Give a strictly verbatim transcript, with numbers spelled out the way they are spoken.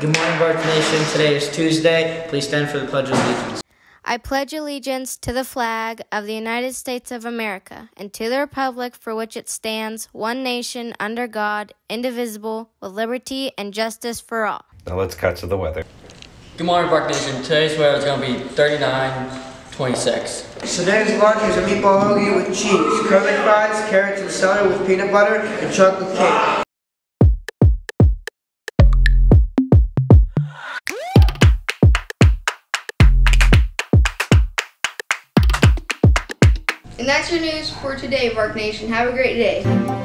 Good morning, Bark Nation. Today is Tuesday. Please stand for the Pledge of Allegiance. I pledge allegiance to the flag of the United States of America and to the republic for which it stands, one nation, under God, indivisible, with liberty and justice for all. Now let's cut to the weather. Good morning, Bark Nation. Today's weather is going to be thirty-nine, twenty-six. Today's lunch is a meatball hoagie with cheese, curly fries, carrots and celery with peanut butter, and chocolate cake. And that's your news for today, Bark Nation. Have a great day.